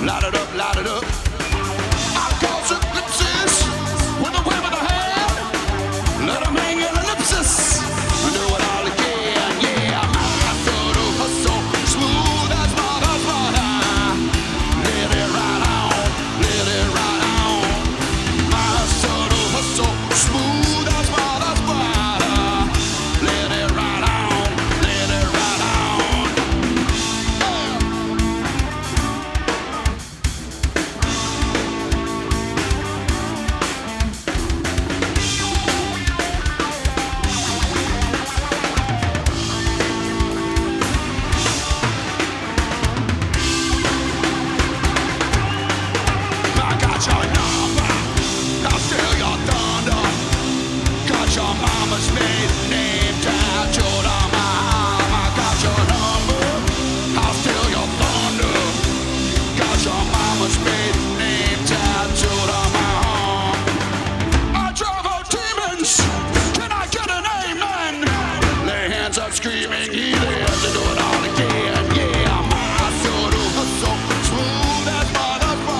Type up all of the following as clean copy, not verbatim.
light it up, light it up. I'll cause eclipses with a wave of the hand. Let them hang in ellipsis and do it all again. Yeah, my sort of hustle, smooth as butter. Let it right on, let it right on. My sort of hustle, smooth as butter. Let it right on, let it right on. I got your number, I'll steal your thunder. Got your mama's maiden name tattooed on my arm. I got your number, I'll steal your thunder. Got your mama's maiden name tattooed on my arm. I drive out demons, can I get an amen? Lay hands up screaming, he lives to do it all again. Yeah, my sort of hustle, smooth as butter.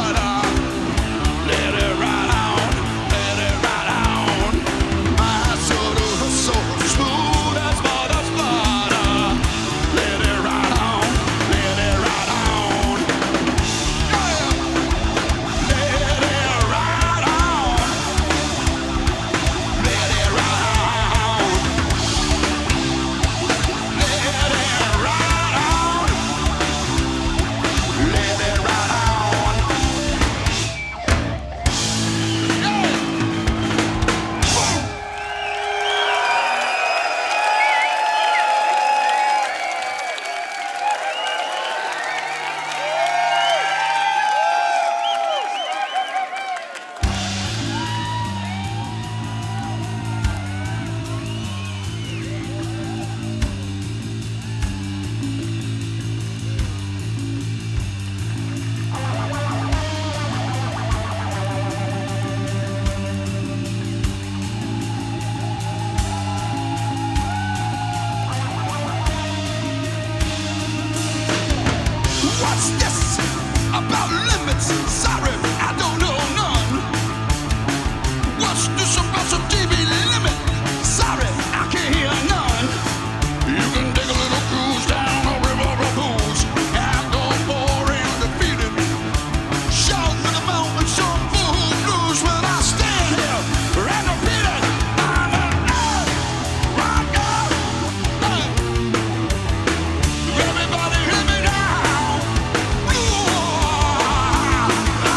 Let it right on, let it right on. My sort of hustle, smooth as butter. Let it right on, let it right on. Yeah. Let it right on, let it right on. Let it right on, let it right on. What's this about limits? Sorry, I don't know none. What's this about some TV limit? Sorry, I can't hear none. You can take a little cruise down a river of booze and go boring, defeated. Shout to the mountains, some fool blues when I stand here and repeat it. I'm an earth rocker. Everybody hear me now.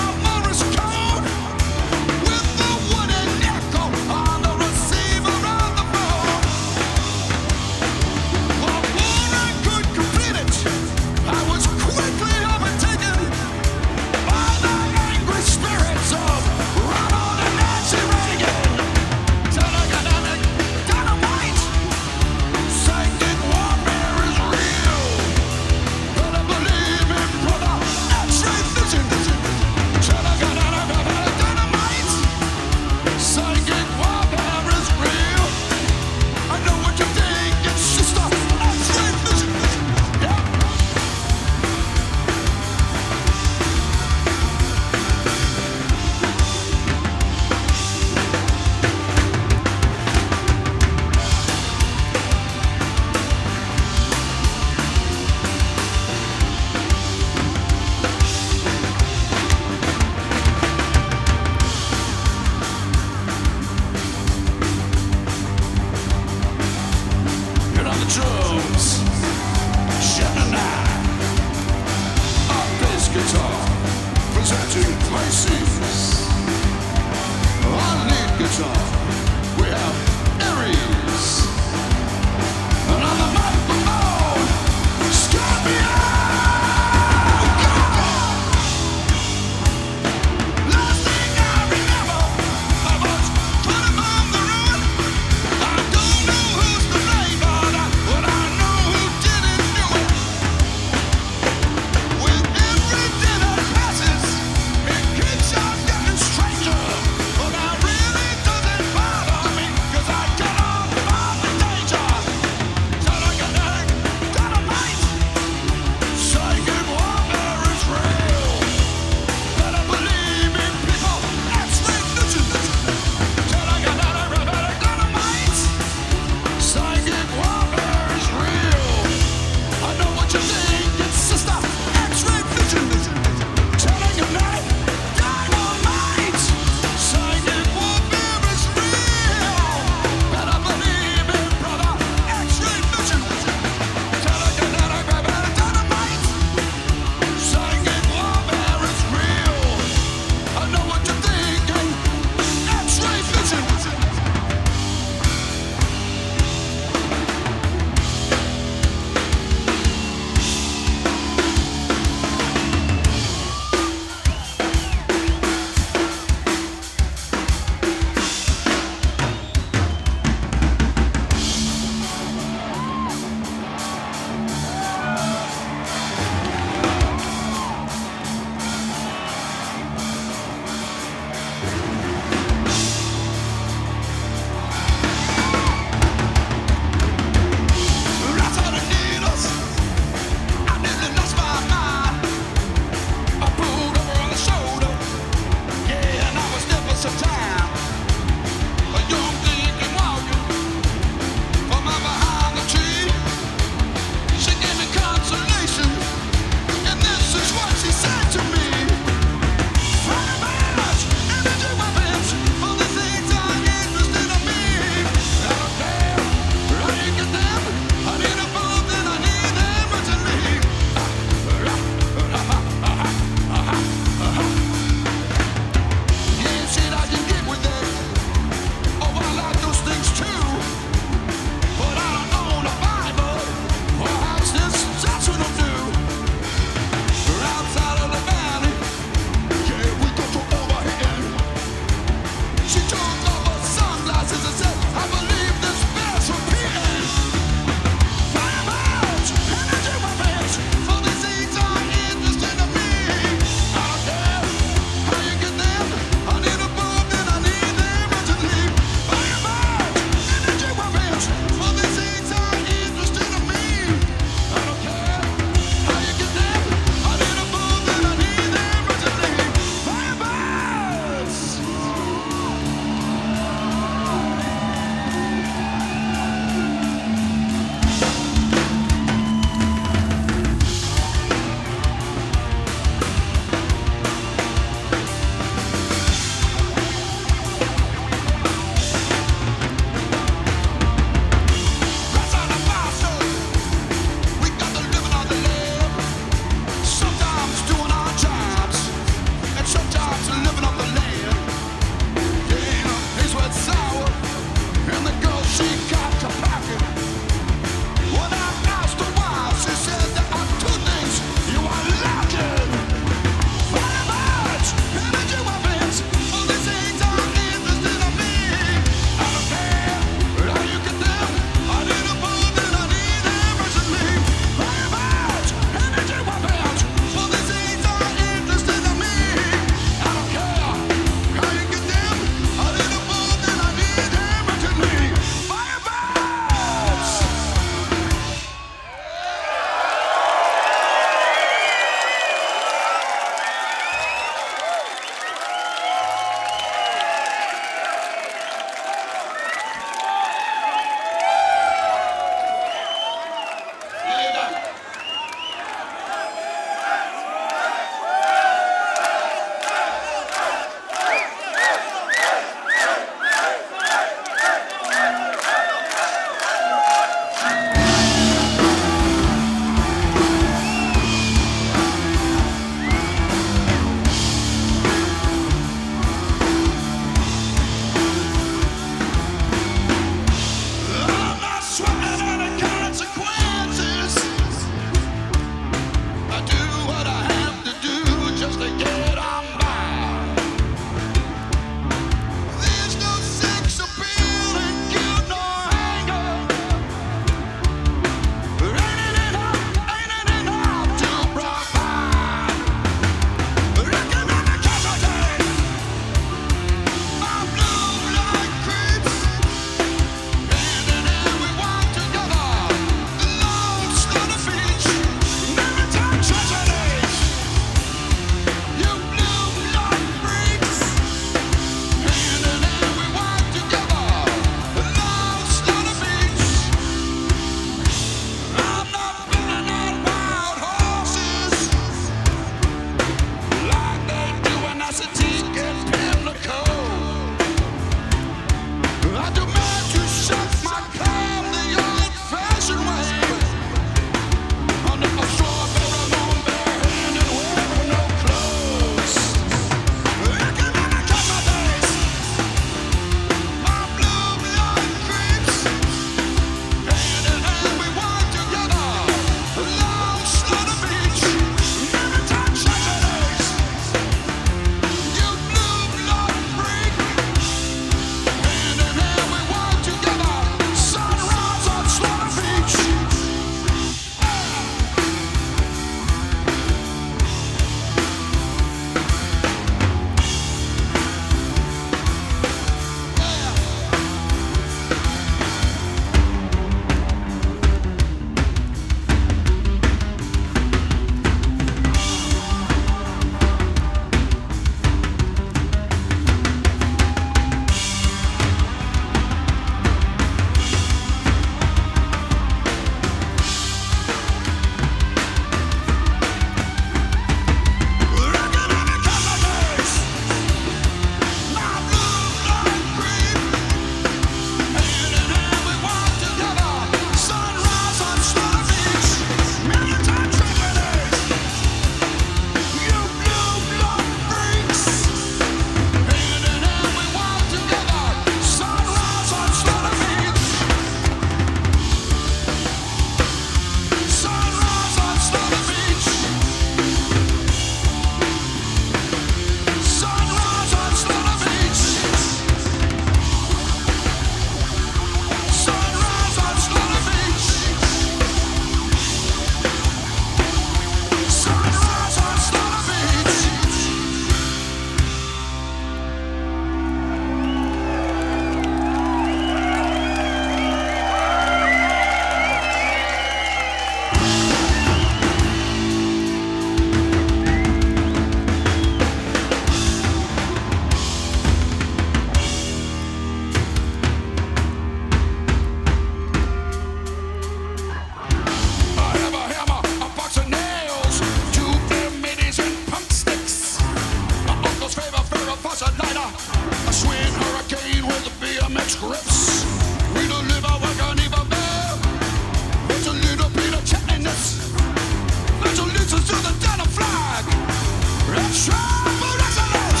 to make scripts. We deliver work and even better. With a little bit of chattiness. Let's listen to the Dana flag. Let's try for excellence.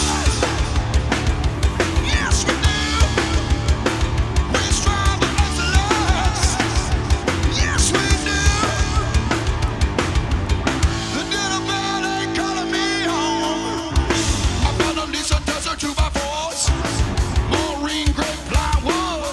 Yes, we do. We strive for excellence. Yes, we do. The Dana band ain't calling me home. I found a Lisa desert 2x4s. Marine grape plywood.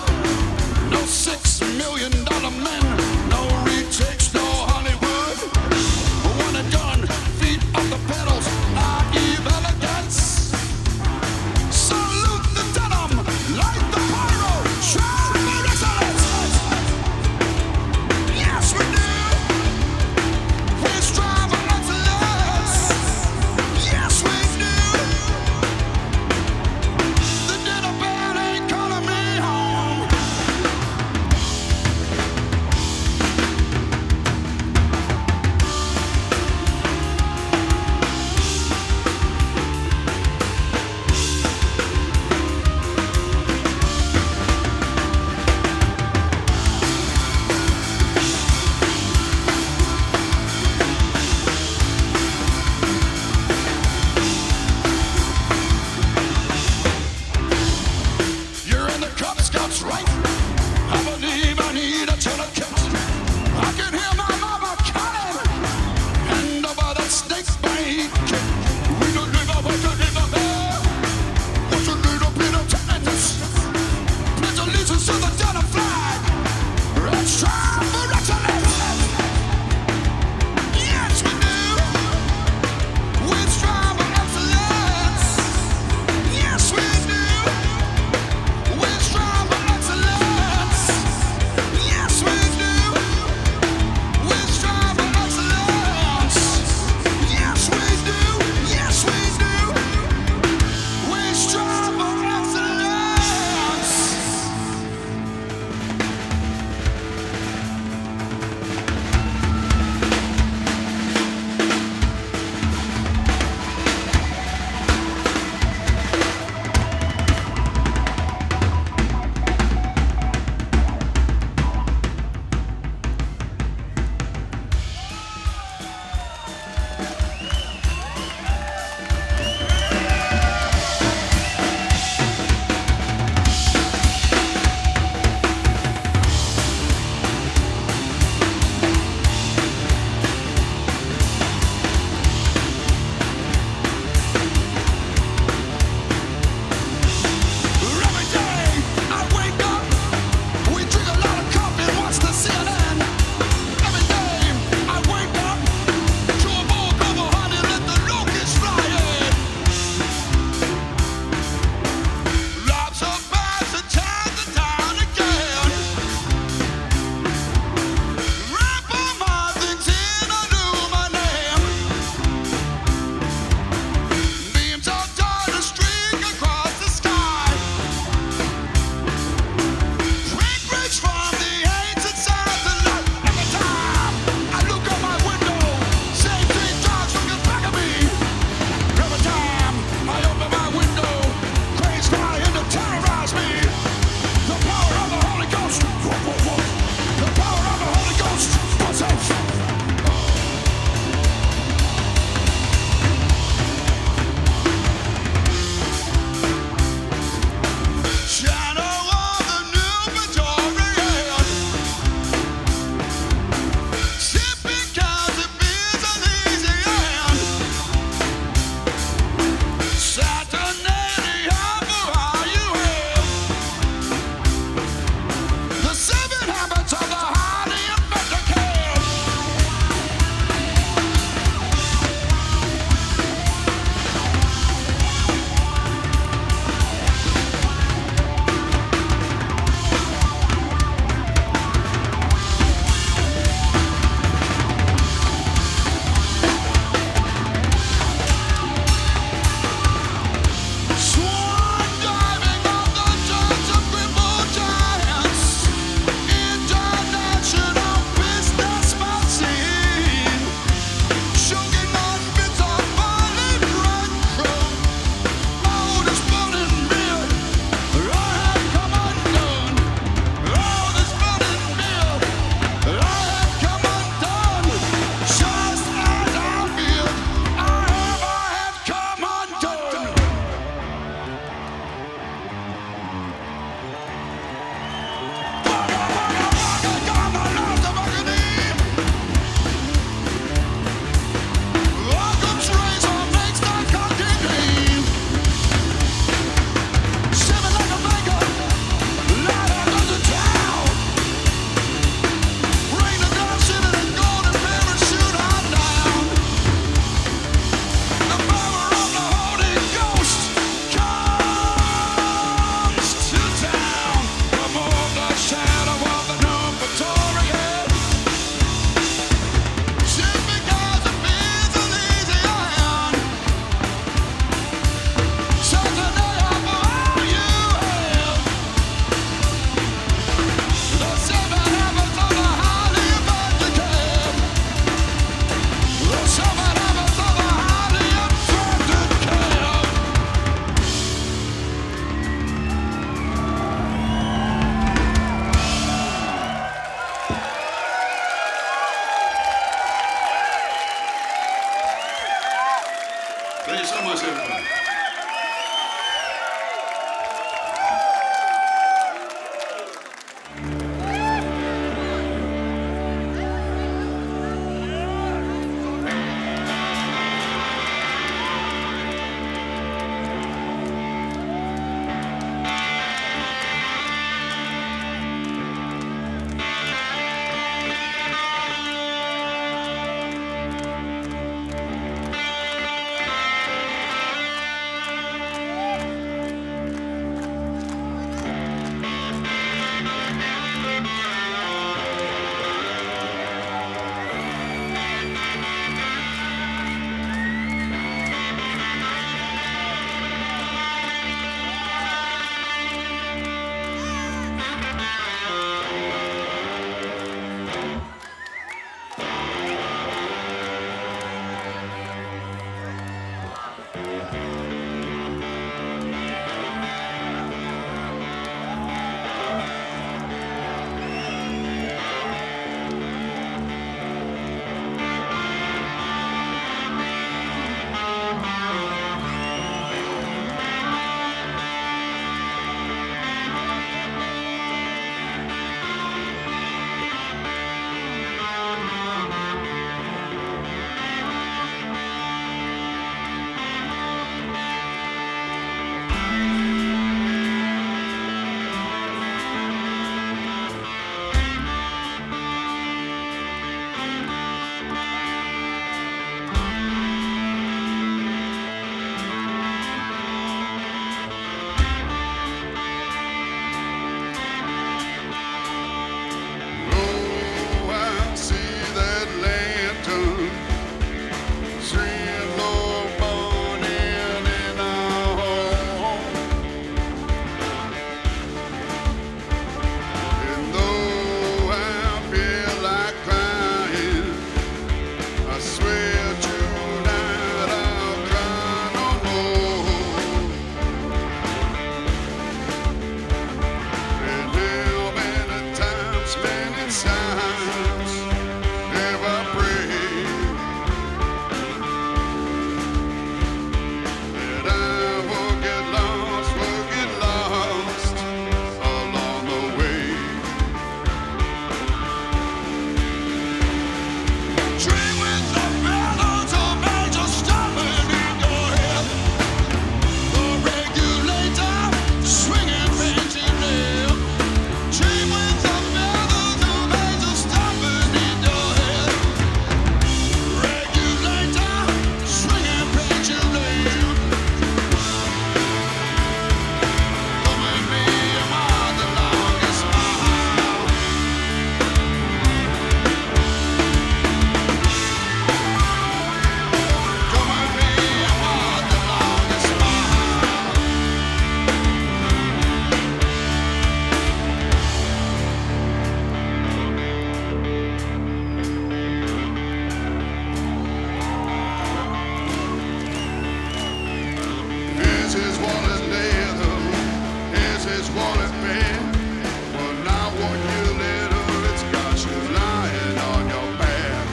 is what it been. Well, now when you little, it's got you lying on your back.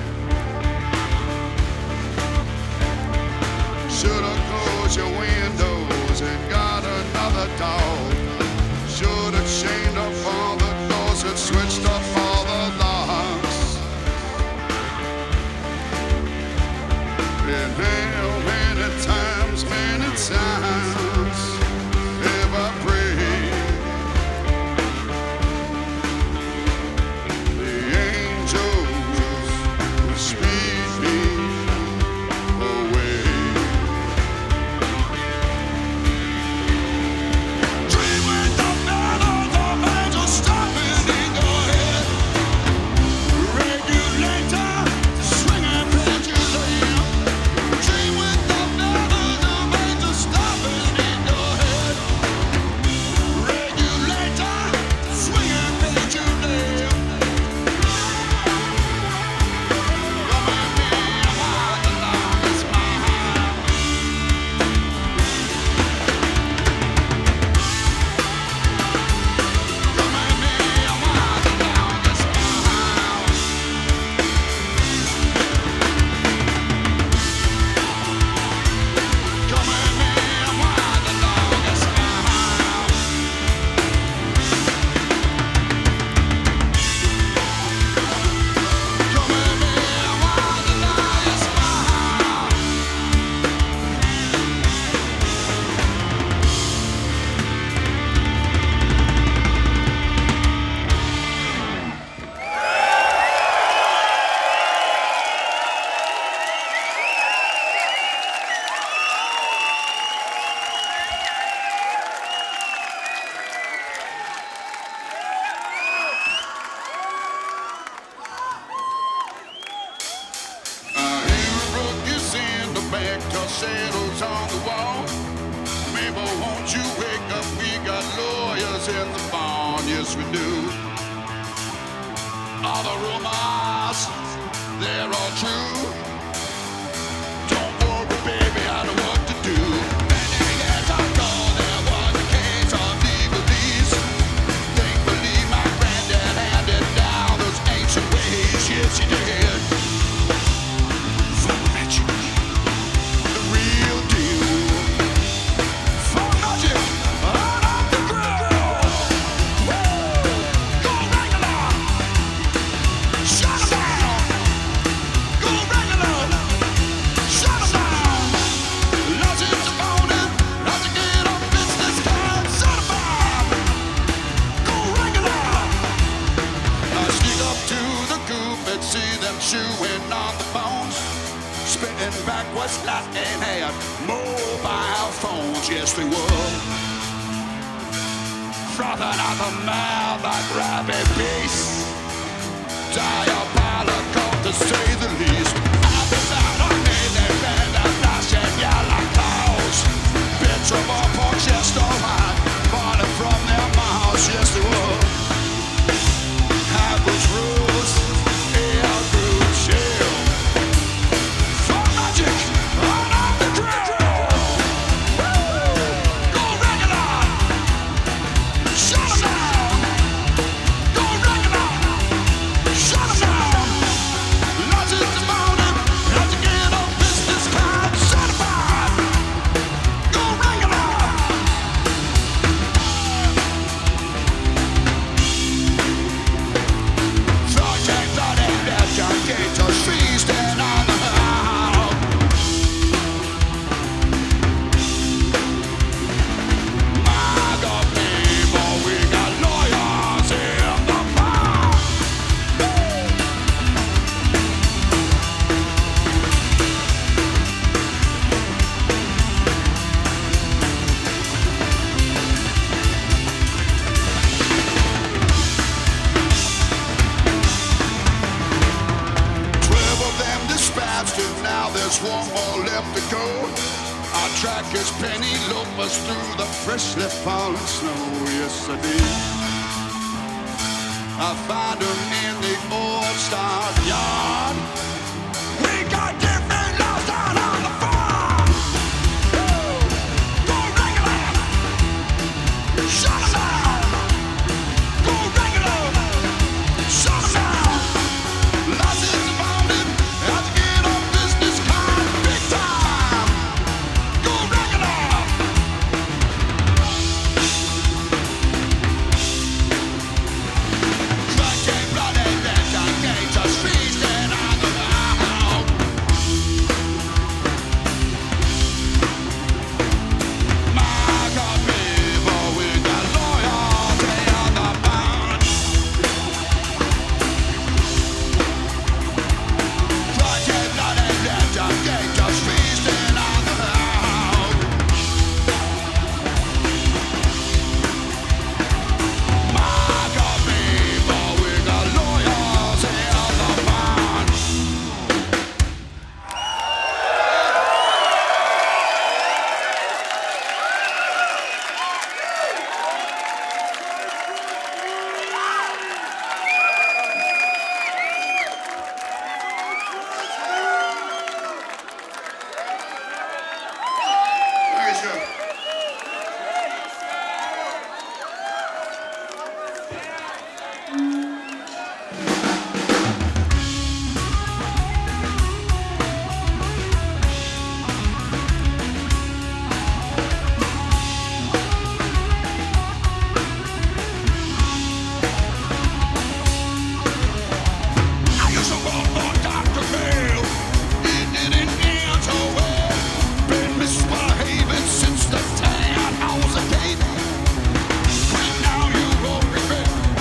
Should've closed your windows and got another dog. Should've chained up all the doors and switched up all the locks. Been hell many times, if I pray. The angels will speed me away. Dream with the feathers of angels stopping in your head. Regulator, swinging pendulum. Dream with the feathers of angels stopping in your head. Regulator, swinging pendulum. Come at me, I'm out the longest mile. Come at me, I'm out the longest mile. Come at me, I'm out the longest mile. Come at me, I'm out the longest mile. Is in the back, the shadows on the wall. Mabel, won't you wake up? We got lawyers in the barn, yes we do. All the rumors, they're all true. Don't worry, baby, I know what to do. Many years ago, there was a case of legalese. Thankfully, my granddad handed down those ancient ways, yes he did. The real deal. For magic, out of the grill. Go regular. Shut 'em down. Go regular. Shut 'em down. Lots in the morning, lots to get on business card. Certified. Go regular. I sneak up to the coop and see them chewing on the bones. Spitting backwards like they had mobile phones, yes they would. Frothing out the mouth like rabid beasts. Diabolical to say the least. Out beside on me they bend and flashing yellow claws. Bits of our pork chest alright, falling from their mouths, yes they would. Have those rules, air groups, yeah. For magic, out of the grill. Go regular. Shut 'em down. Go regular. Shut 'em down. Lots in the morning, lots to get on business card. Certified. Go regular. Project on it, left your gators feasting on the house. My God, people, we got lawyers in the barn. 12 of them dispatched, and now there's one more left to go. Our track is penny loafers through the freshly fallen snow. Yes, I did. I find them in the old stock yard. We got different lost out on the farm. Go regular. Shut up. Since the day I was a kid, when now you go regret.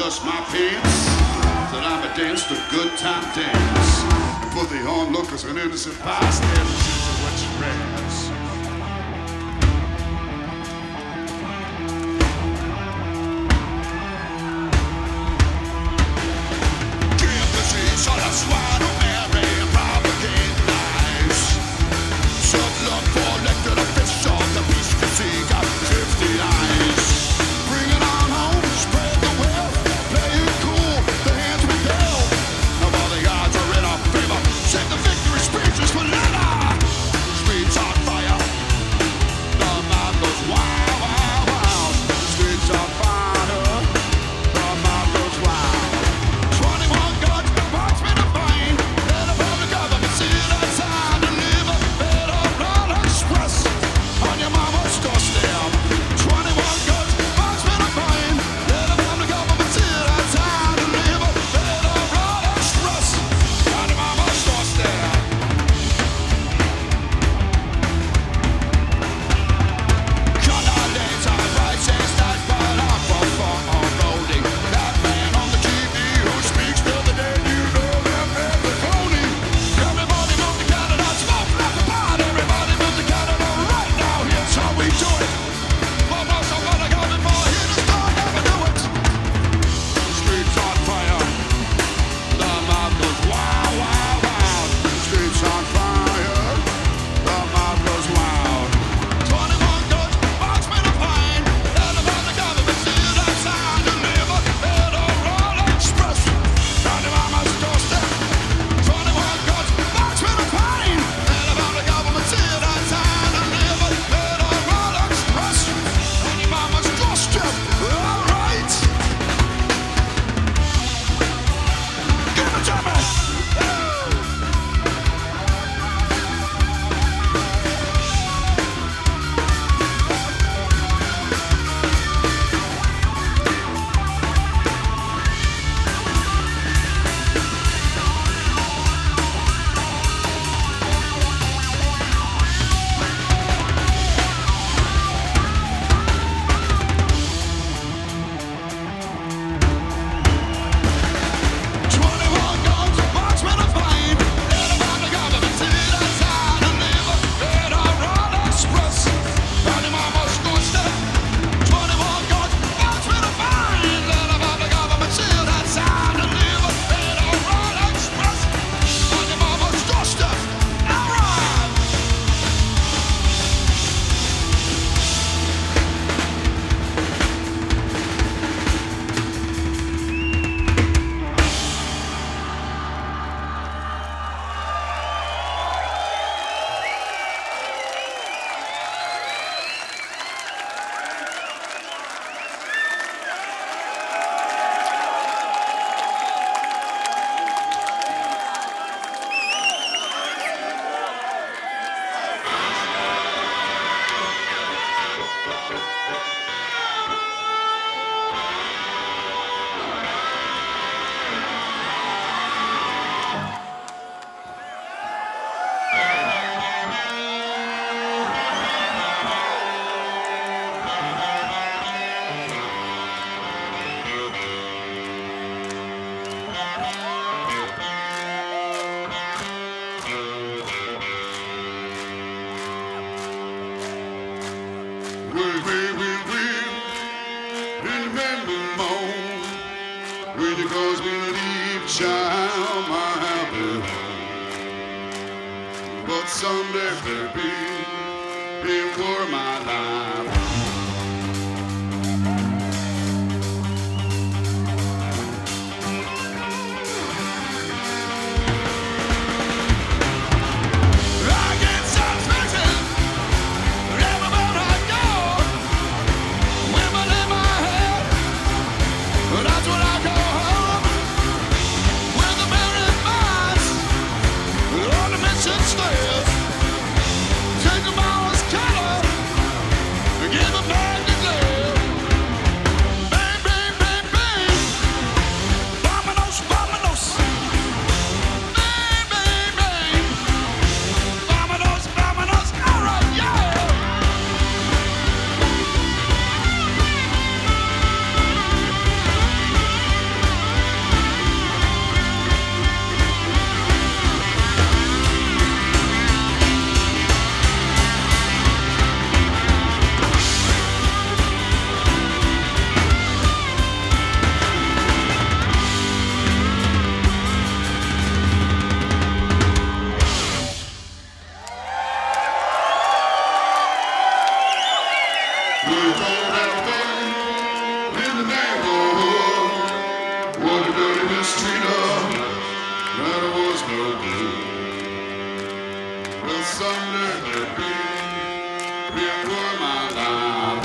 adjust my pants, that I'm a dance the good time dance. For the onlookers and innocent bystanders into what you rants. Give disease on a swine who marry and propagate lies. Some look for elected official, the beast can see got 50 eyes. Bring it on home, spread the wealth, play it cool, the hands we dealt. Now all the odds are in our favor, save the victory speeches for later. Streets on fire, the mob goes wild, wild, wild. Streets on fire, the mob goes wild. 21 guns, marksmen of fame, and above the government, sit outside and live a better run express on your mama's doorstep. 21 guns, marksmen of fame, and above the government, sit outside and live a better run express on your mama's doorstep. Cut our days on righteous that but I'm for unloading. That man on the TV who speaks till the day you know that man's a phony. Everybody move to Canada, smoke like a pot. Everybody move to Canada right now. Here's how we do it. Well, most I'm gonna go before he just don't ever do it. Streets on fire. The mob goes wild, wild, wild. Streets on fire. The mob goes wild. 21 guns, marksmen of fame, and above the government, sit outside and live a better run express on your mama's doorstep. 21 guns, marksmen of fame, and above the government, sit outside and live a better run express on your mama's doorstep. All right, give it to me. Remember more when you cause me to leave, child, my happy home. But someday, baby, before my life. Stairs, take them all as color. mistreated, that was no good. Well, someday maybe before my life.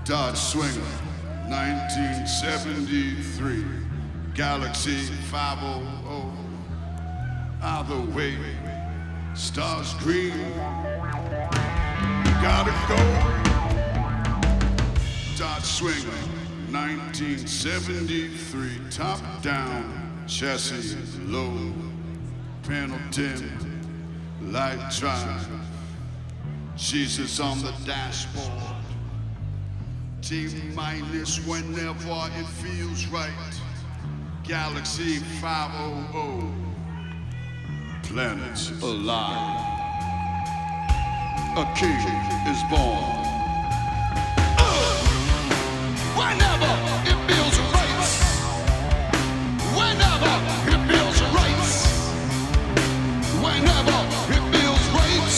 Dodge Swinger, 1973. Galaxy 500. Either way, stars green. Gotta go. Dodge Swinger, 1973. Top down, chassis low, panel tint, light drive. Jesus on the dashboard. T-minus whenever it feels right. Galaxy 500. Planets alive. A king is born. Whenever it feels right. Whenever it feels right. Whenever it feels right.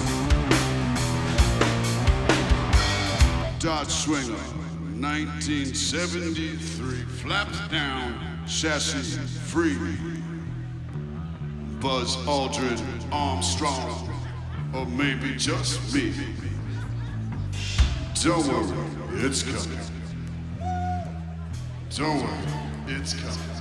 Dodge Swinger, 1973. Flaps down, chassis free. Buzz Aldrin Armstrong, or maybe just me. Don't worry, it's coming. Don't worry, it's coming.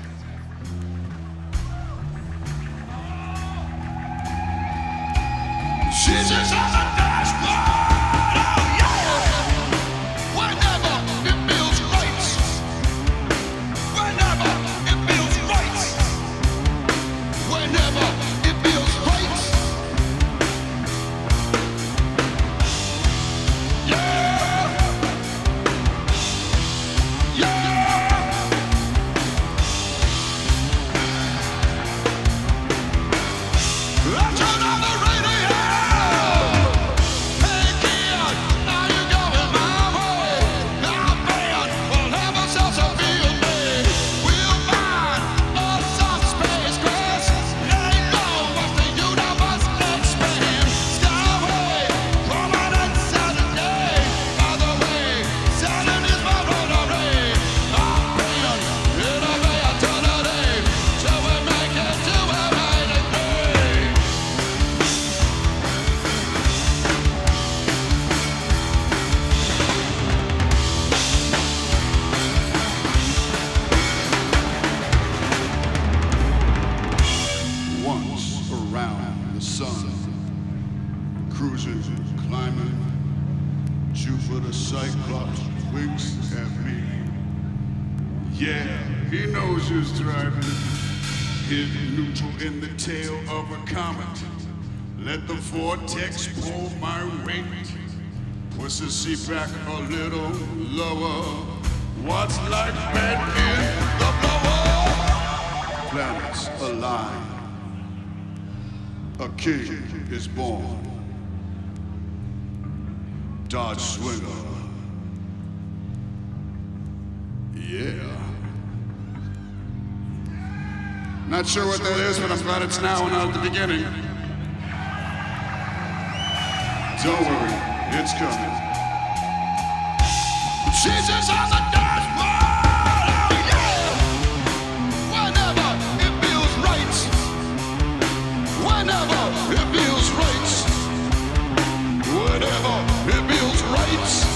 Jesus on the dashboard, oh yeah! Whenever it feels right. Whenever it feels right. Whenever it feels right. Yeah! Yeah! I turn on the radio. Hey kid, now you going my way. Our band will have ourselves a field day. We'll find us some space grass. Let it go as the universe expands. Skyway, prominent Saturday. By the way, Saturn is my rotary. Our band, it'll be eternity. Till we make it to where we agree. Once around the sun, cruising, climbing, Jupiter Cyclops winks at me. Yeah, he knows who's driving. Hit neutral in the tail of a comet. Let the vortex pull my weight. Push the seat back a little lower. What's life been in the blower? Planets align. A king is born. Dodge Swinger. Yeah. Not sure what that is, but I'm glad it's now and not at the beginning. Don't worry, it's coming. Jesus on the dashboard, oh yeah! Whenever it feels right. Whenever it feels right. Whenever it feels right.